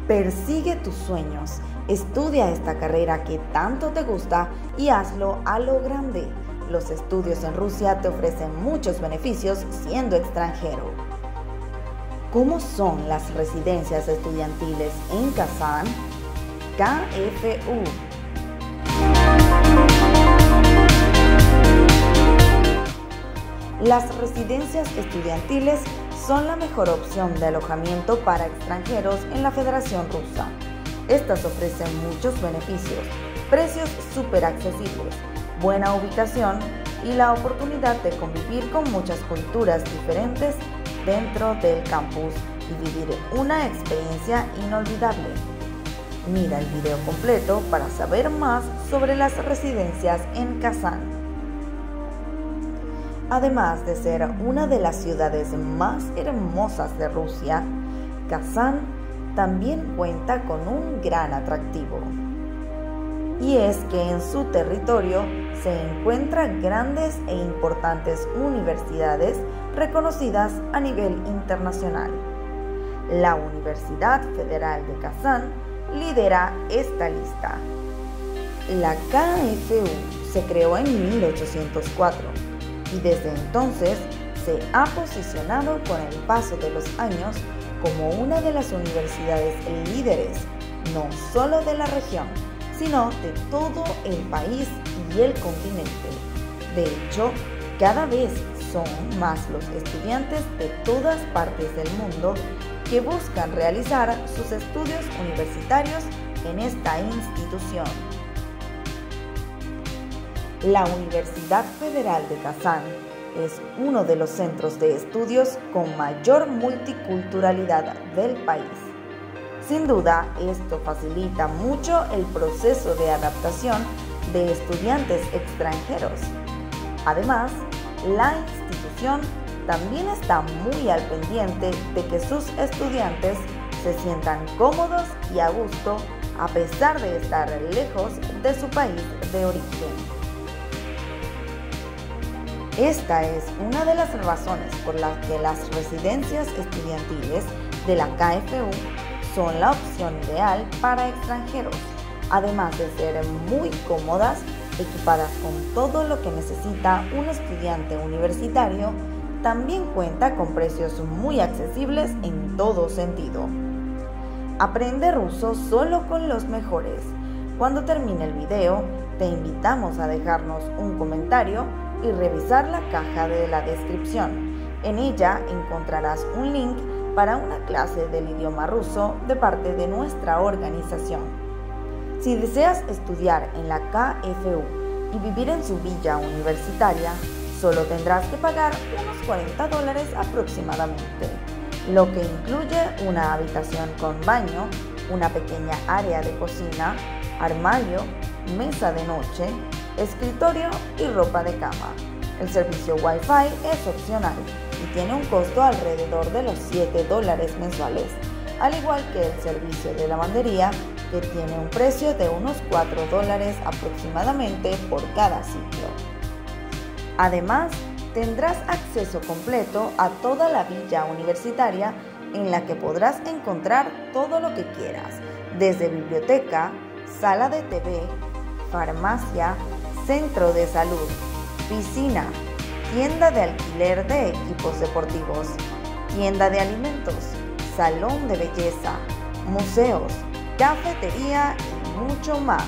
Persigue tus sueños, estudia esta carrera que tanto te gusta y hazlo a lo grande. Los estudios en Rusia te ofrecen muchos beneficios siendo extranjero. ¿Cómo son las residencias estudiantiles en Kazán? KFU. Las residencias estudiantiles son la mejor opción de alojamiento para extranjeros en la Federación Rusa. Estas ofrecen muchos beneficios, precios súper accesibles, buena ubicación y la oportunidad de convivir con muchas culturas diferentes dentro del campus y vivir una experiencia inolvidable. Mira el video completo para saber más sobre las residencias en Kazán. Además de ser una de las ciudades más hermosas de Rusia, Kazán también cuenta con un gran atractivo. Y es que en su territorio se encuentran grandes e importantes universidades reconocidas a nivel internacional. La Universidad Federal de Kazán lidera esta lista. La KFU se creó en 1804. Y desde entonces se ha posicionado con el paso de los años como una de las universidades líderes, no solo de la región, sino de todo el país y el continente. De hecho, cada vez son más los estudiantes de todas partes del mundo que buscan realizar sus estudios universitarios en esta institución. La Universidad Federal de Kazán es uno de los centros de estudios con mayor multiculturalidad del país. Sin duda, esto facilita mucho el proceso de adaptación de estudiantes extranjeros. Además, la institución también está muy al pendiente de que sus estudiantes se sientan cómodos y a gusto a pesar de estar lejos de su país de origen. Esta es una de las razones por las que las residencias estudiantiles de la KFU son la opción ideal para extranjeros, además de ser muy cómodas, equipadas con todo lo que necesita un estudiante universitario. También cuenta con precios muy accesibles en todo sentido. Aprende ruso solo con los mejores. Cuando termine el video, te invitamos a dejarnos un comentario y revisar la caja de la descripción. En ella encontrarás un link para una clase del idioma ruso de parte de nuestra organización. Si deseas estudiar en la KFU y vivir en su villa universitaria, solo tendrás que pagar unos $40 aproximadamente, lo que incluye una habitación con baño, una pequeña área de cocina, armario, mesa de noche, escritorio y ropa de cama. El servicio Wi-Fi es opcional y tiene un costo alrededor de los $7 mensuales, al igual que el servicio de lavandería, que tiene un precio de unos $4 aproximadamente por cada ciclo. Además, tendrás acceso completo a toda la villa universitaria, en la que podrás encontrar todo lo que quieras, desde biblioteca, sala de TV, farmacia, centro de salud, piscina, tienda de alquiler de equipos deportivos, tienda de alimentos, salón de belleza, museos, cafetería y mucho más.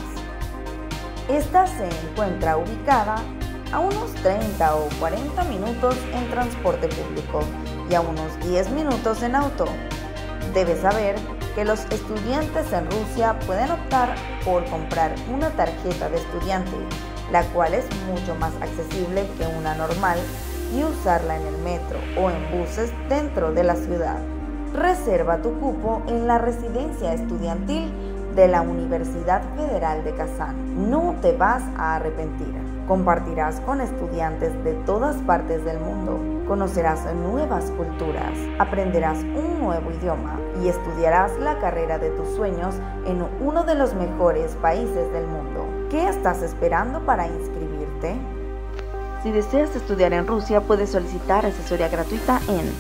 Esta se encuentra ubicada a unos 30 o 40 minutos en transporte público y a unos 10 minutos en auto. Debes saber que los estudiantes en Rusia pueden optar por comprar una tarjeta de estudiante, la cual es mucho más accesible que una normal, y usarla en el metro o en buses dentro de la ciudad. Reserva tu cupo en la residencia estudiantil de la Universidad Federal de Kazán. No te vas a arrepentir. Compartirás con estudiantes de todas partes del mundo, conocerás nuevas culturas, aprenderás un nuevo idioma y estudiarás la carrera de tus sueños en uno de los mejores países del mundo. ¿Qué estás esperando para inscribirte? Si deseas estudiar en Rusia, puedes solicitar asesoría gratuita en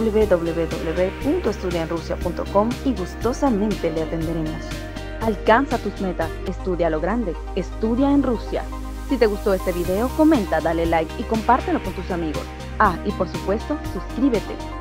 www.estudiaenrusia.com y gustosamente le atenderemos. Alcanza tus metas, estudia a lo grande, estudia en Rusia. Si te gustó este video, comenta, dale like y compártelo con tus amigos. Ah, y por supuesto, suscríbete.